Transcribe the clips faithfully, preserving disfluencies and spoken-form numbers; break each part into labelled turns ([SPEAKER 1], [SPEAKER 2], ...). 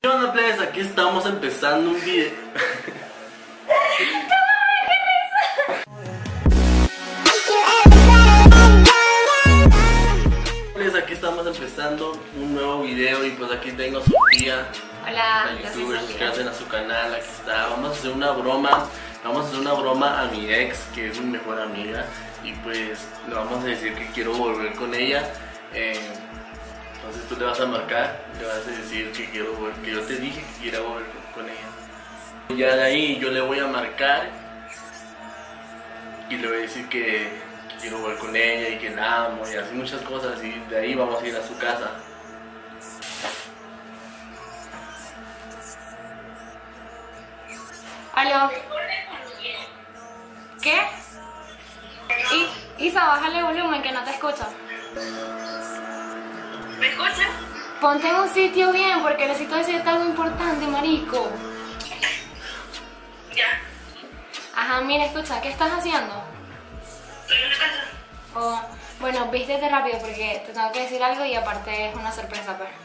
[SPEAKER 1] ¿Qué onda, plebes? Aquí estamos empezando un video. Plebes, aquí estamos empezando un nuevo video y pues aquí tengo a Sofía.
[SPEAKER 2] Hola,
[SPEAKER 1] la youtuber, suscríbanse a su canal, aquí está. Vamos a hacer una broma, vamos a hacer una broma a mi ex, que es mi mejor amiga. Y pues le vamos a decir que quiero volver con ella. eh, Entonces tú le vas a marcar, le vas a decir que quiero volver, que yo te dije que quiero volver con ella. Ya de ahí yo le voy a marcar y le voy a decir que, que quiero volver con ella y que la amo y así muchas cosas, y de ahí vamos a ir a su casa.
[SPEAKER 2] ¿Aló? ¿Qué? I Isa, bájale volumen que no te escucho.
[SPEAKER 3] ¿Me escuchas?
[SPEAKER 2] Ponte en un sitio bien porque necesito decirte algo importante, marico.
[SPEAKER 3] Ya.
[SPEAKER 2] Ajá, mira, escucha, ¿qué estás haciendo?
[SPEAKER 3] Estoy en la casa.
[SPEAKER 2] Oh, bueno, vístete rápido porque te tengo que decir algo y aparte es una sorpresa, pero...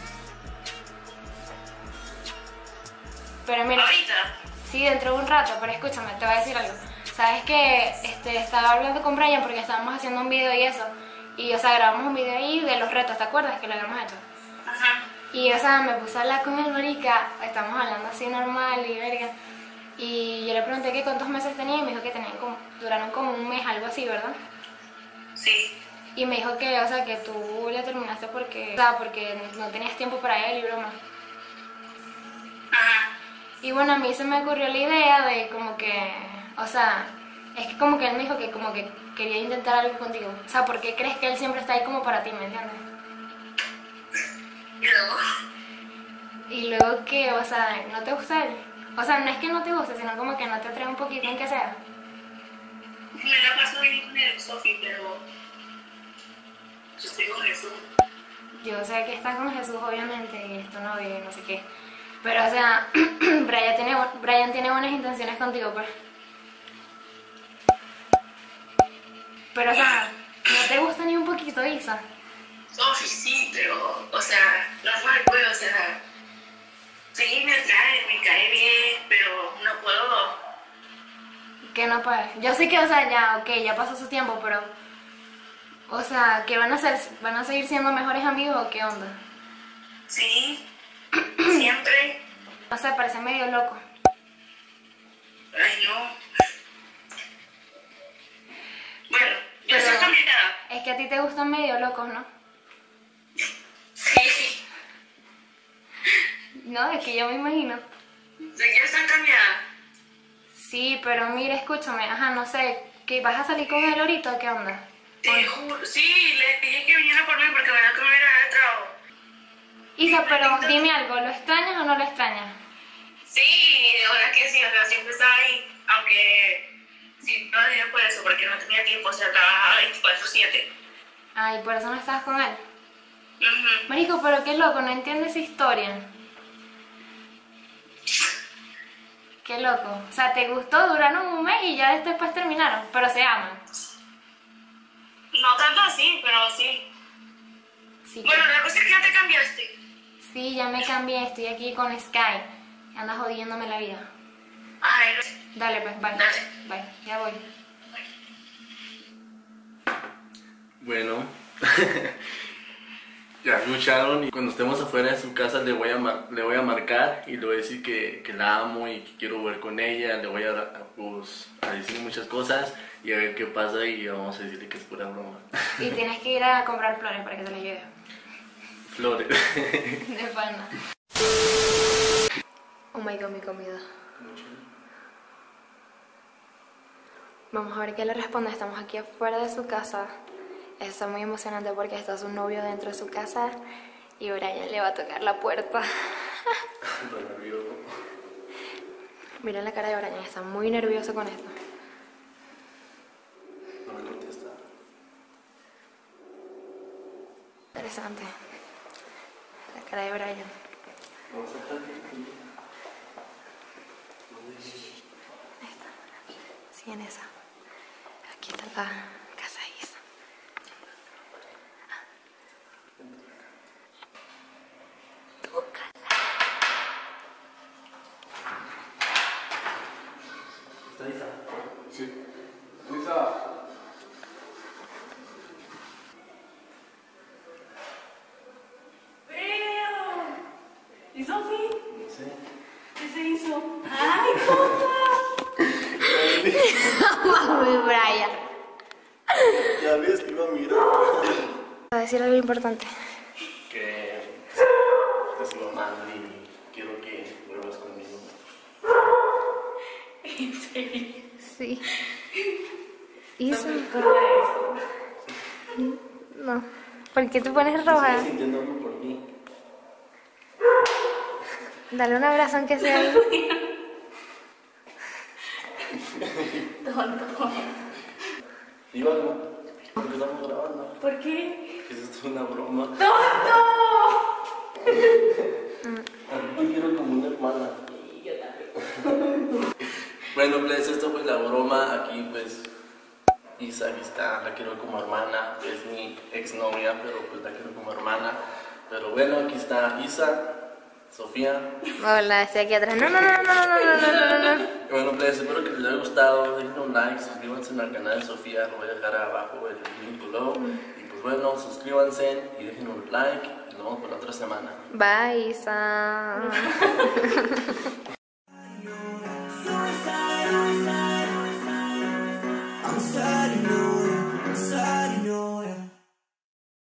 [SPEAKER 2] Pero mira...
[SPEAKER 3] ¿Ahorita?
[SPEAKER 2] Sí, dentro de un rato, pero escúchame, te voy a decir algo. Sabes que este, estaba hablando con Brian porque estábamos haciendo un video y eso. Y, o sea, grabamos un video ahí de los retos, ¿te acuerdas que lo habíamos hecho?
[SPEAKER 3] Ajá.
[SPEAKER 2] Y, o sea, me puse a hablar con el marica, estamos hablando así normal y verga. Y yo le pregunté que cuántos meses tenía y me dijo que tenían como, duraron como un mes, algo así, ¿verdad?
[SPEAKER 3] Sí.
[SPEAKER 2] Y me dijo que, o sea, que tú le terminaste porque, o sea, porque no tenías tiempo para él y broma.
[SPEAKER 3] Ajá.
[SPEAKER 2] Y bueno, a mí se me ocurrió la idea de como que, o sea, es que como que él me dijo que como que quería intentar algo contigo. O sea, ¿por qué crees que él siempre está ahí como para ti, me entiendes?
[SPEAKER 3] ¿Y luego?
[SPEAKER 2] Y luego que, o sea, ¿no te gusta él? O sea, no es que no te guste, sino como que no te atrae un poquito en que sea.
[SPEAKER 3] Me la paso bien con el Sofi, pero... Yo estoy con Jesús.
[SPEAKER 2] Yo sé que estás con Jesús, obviamente, y es tu novio y no sé qué. Pero, o sea, Brian tiene, Brian tiene buenas intenciones contigo, pues. Pero, o sea, ¿no te gusta ni un poquito, Isa?
[SPEAKER 3] Sofi, sí, pero... O sea, normal, pues, o sea... Sí, me atrae, me cae bien, pero no puedo...
[SPEAKER 2] Que no puedes. Yo sé que, o sea, ya, ok, ya pasó su tiempo, pero... O sea, ¿qué van a hacer? ¿Van a seguir siendo mejores amigos o qué onda?
[SPEAKER 3] Sí. Siempre.
[SPEAKER 2] No sé, parece medio loco.
[SPEAKER 3] Ay, no. Bueno, yo
[SPEAKER 2] Pero-
[SPEAKER 3] soy cambiada.
[SPEAKER 2] Es que a ti te gustan medio locos, ¿no?
[SPEAKER 3] Sí.
[SPEAKER 2] No, es que yo me imagino.
[SPEAKER 3] ¿Se quiere estar cambiada?
[SPEAKER 2] Sí, pero mira, escúchame, ajá, no sé, ¿que vas a salir con él ahorita o qué onda?
[SPEAKER 3] Te juro. Sí, le dije que viniera por mí porque me da que me hubiera dado trabajo.
[SPEAKER 2] Isa, pero dime algo, ¿lo extrañas o no lo extrañas?
[SPEAKER 3] Sí, de verdad que sí, o sea, siempre estaba ahí, aunque sí, no lo dije por eso, porque no tenía tiempo, o sea, trabajaba veinticuatro siete.
[SPEAKER 2] Ay, por eso no estás con él.
[SPEAKER 3] Uh-huh.
[SPEAKER 2] Marico, pero qué loco, no entiendes esa historia. Qué loco. O sea, te gustó, duraron un mes y ya después terminaron, pero se aman.
[SPEAKER 3] No tanto así, pero sí.
[SPEAKER 2] Sí,
[SPEAKER 3] Bueno, la cosa es que ya te cambiaste.
[SPEAKER 2] sí, ya me cambié, estoy aquí con Sky. Andas jodiéndome la vida.
[SPEAKER 3] Ay,
[SPEAKER 2] Dale, pues, bye.
[SPEAKER 3] Dale.
[SPEAKER 2] Bye, ya voy.
[SPEAKER 1] Bueno, ya escucharon, y cuando estemos afuera de su casa le voy a, mar le voy a marcar y le voy a decir que, que la amo y que quiero volver con ella. Le voy a, pues, a decir muchas cosas y a ver qué pasa, y vamos a decirle que es pura broma.
[SPEAKER 2] Y tienes que ir a comprar flores para que te las lleve.
[SPEAKER 1] Flores.
[SPEAKER 2] De pana. Oh my god, mi comida. Vamos a ver qué le responde. Estamos aquí afuera de su casa. Está muy emocionante porque está su novio dentro de su casa y Brian le va a tocar la puerta. Miren la cara de Brian, está muy nervioso con esto.
[SPEAKER 1] No me contesta.
[SPEAKER 2] Interesante. La cara de Brian.
[SPEAKER 1] Vamos a dejar aquí.
[SPEAKER 2] Sí, en esa. Aquí está la casa de Isa. Tócala.
[SPEAKER 3] ¿Y Sofi?
[SPEAKER 1] No sé.
[SPEAKER 3] ¿Qué se hizo? ¡Ay, puta!
[SPEAKER 2] Mami, Brian.
[SPEAKER 1] Ya ves que iba a mirar.
[SPEAKER 2] Voy a decir algo importante.
[SPEAKER 1] Que te sigo amando y quiero que vuelvas conmigo.
[SPEAKER 3] ¿En serio?
[SPEAKER 2] Sí. Isa. No. ¿Por qué te pones roja?
[SPEAKER 1] Estoy sintiendo algo por mí.
[SPEAKER 2] Dale un abrazo aunque sea.
[SPEAKER 3] Tonto.
[SPEAKER 1] Digo algo. Porque estamos grabando.
[SPEAKER 3] ¿Por qué?
[SPEAKER 1] Que esto es una broma.
[SPEAKER 3] ¡Tonto!
[SPEAKER 1] A ti te quiero como una hermana.
[SPEAKER 3] Y yo también.
[SPEAKER 1] Bueno, pues esto fue la broma. Aquí pues Isa aquí está, la quiero como hermana. Es mi exnovia, pero pues la quiero como hermana. Pero bueno, aquí está Isa, Sofía.
[SPEAKER 2] Hola, estoy aquí atrás. No, no, no, no, no, no, no, no, no.
[SPEAKER 1] Bueno, pues espero que les haya gustado. Dejen un like, suscríbanse al canal de Sofía. Lo voy a dejar abajo el link below. Y pues bueno, suscríbanse y dejen un like. Y nos vemos por la otra semana.
[SPEAKER 2] Bye, Isa.